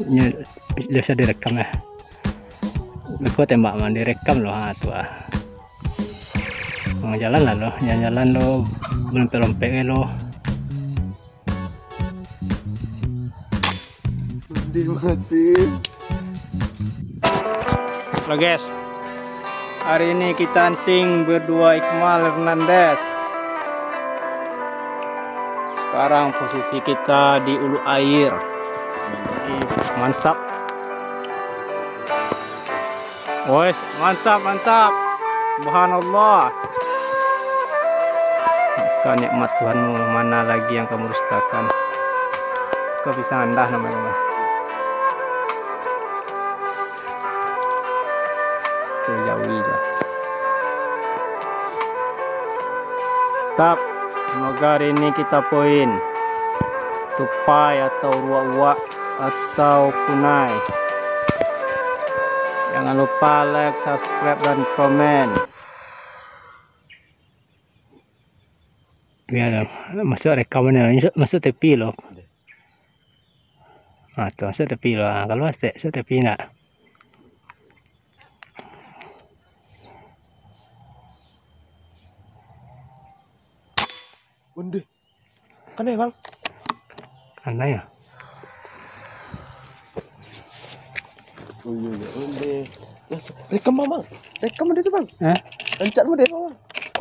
biasa direkam ya. Aku tembak mah direkam loh, tuh jalan lah loh, jalan lo belum pelompek lo. Halo guys, hari ini kita hunting berdua Iqmal Hernandez. Sekarang posisi kita di ulu air. Mantap. Wes, mantap. Subhanallah. Maka nikmat Tuhanmu, mana lagi yang kamu dustakan. Kau bisa andah namanya. Tuh jauhi lah. Tap. Semoga hari ini kita poin tupai atau ruak-ruak atau punai. Jangan lupa like, subscribe, dan komen. Ya, masuk rekamannya, masuk tepi loh. Tuh masuk tepi loh. Kalau masuk tepi nak. Undi, kan ya bang? Kan ya. Oh iya, undi. Ya, rekam bang, rekam dia tu bang. Lancat dia bang.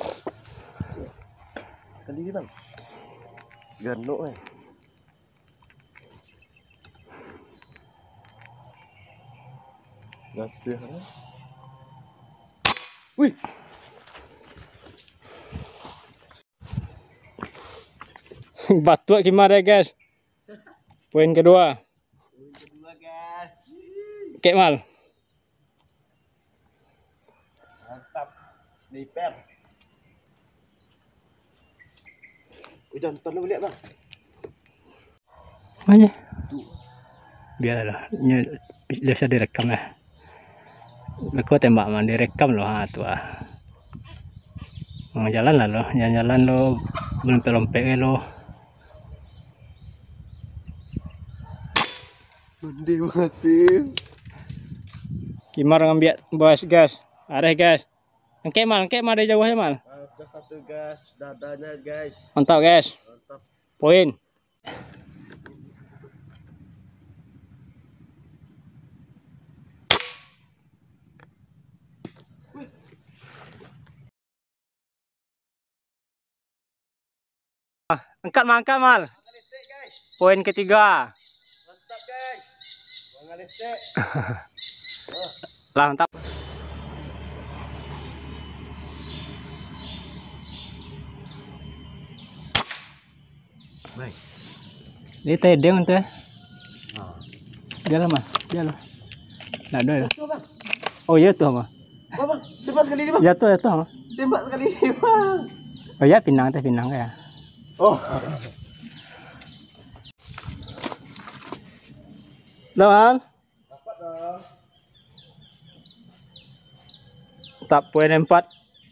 Sekali ni bang. Ganok eh. Gasih. Wih. Batu gimana guys? Poin kedua. Guys. Kemal. Mantap. Sniper. Udah nonton lu lihat bang. Mana? Biarlah, biasa direkam ya. Aku tembak mah direkam loh, tuh jalan lah loh, jalan lo belum pelompek lo. Undi masih. Kimar ngambil bos guys, areh guys. Engke mal dari jauh mal. Ada satu gas, dadanya guys. Mantap guys. Mantap. Poin. Angkat mal. Poin ketiga. Mantap guys. Bang Alistek. Lah mantap. Baik. Ini tedeng tuh. Jalan mah, jalan. Nah, ada. Oh iya tuh mah. Bang, tembak sekali ni bang. Jatuh mah. Tembak sekali ni bang. Oh ya pinang ya. Oh. Dapat. Dapat dong. Tak poin 4. Mantap.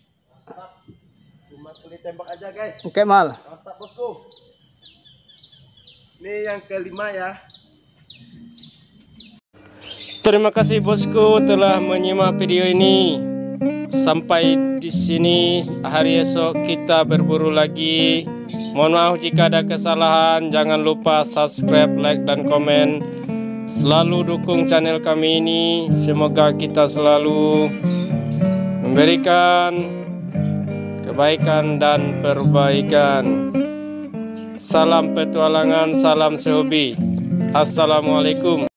Cuma sekali tembak aja guys. Oke mal. Mantap bosku. Ini yang kelima ya. Terima kasih bosku telah menyimak video ini. Sampai di sini, hari esok kita berburu lagi. Mohon maaf jika ada kesalahan. Jangan lupa subscribe, like, dan komen. Selalu dukung channel kami ini. Semoga kita selalu memberikan kebaikan dan perbaikan. Salam petualangan, salam sehobi. Assalamualaikum.